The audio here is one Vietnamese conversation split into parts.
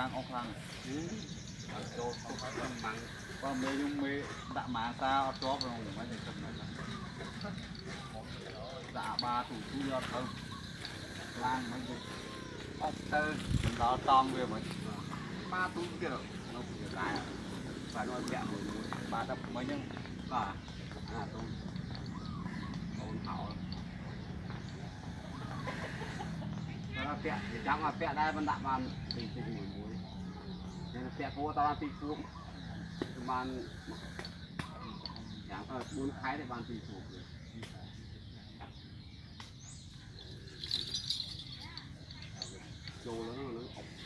khang ốc khang cho bằng qua mấy nhung mấy đã má sao cho vào mấy thằng cầm này dạ ba tủ thu nhọt không lang mấy cái ốc tơ đó tong về mấy ba tủ kia rồi nó phải dài phải nói kẹo ba đập mấy nhung cả tôm ôn hảo nó kẹo thì chắc là kẹo đây vẫn đạm ăn thì muối nên kẹo cua tao thì xuống ban chẳng bốn thái để ban tùy thuộc đồ nó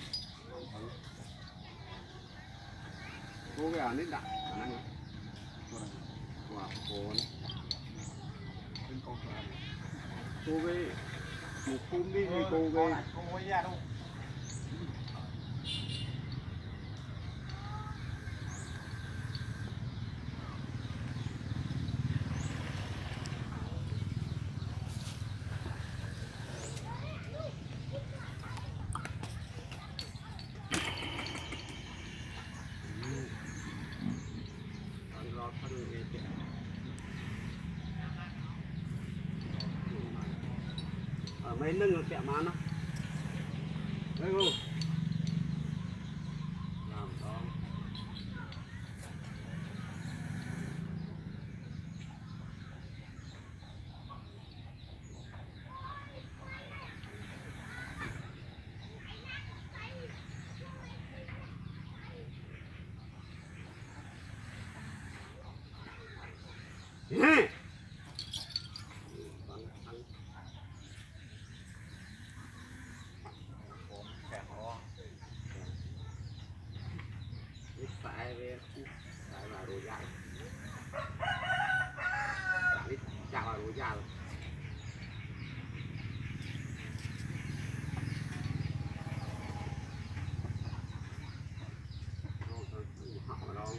cô cái nít đạn anh wow cô cái một phun đi cô cái ra đâu mấy lưng kẹo má nó đây không làm đó phải vào đồ da chạm vào đồ da họ đó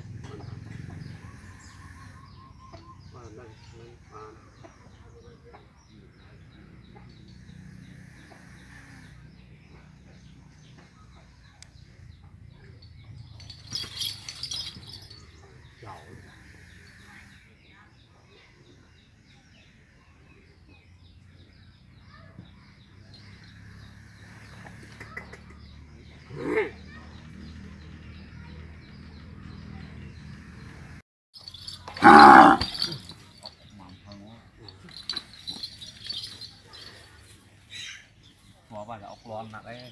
bỏ vào là ốc lon nặng đấy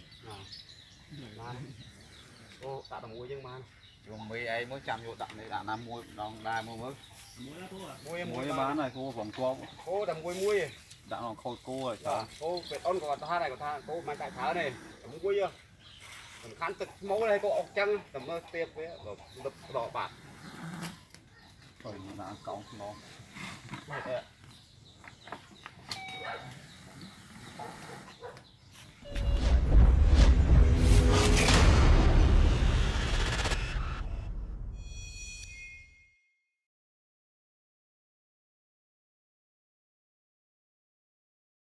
ô tạ đồng muối nhưng mà dùng mấy ấy mới chăm vô đặng đấy đã làm muối đòn đai mua mới muối bán này cô vòng cô đầm muối đã nó khôi cô rồi sao cô về ôn còn tha này còn tha cô mai cải tháo này muối chưa còn khán tực máu đây cô ốc trắng tầm mơ tiệp với đập đỏ bạc rồi nó cong nó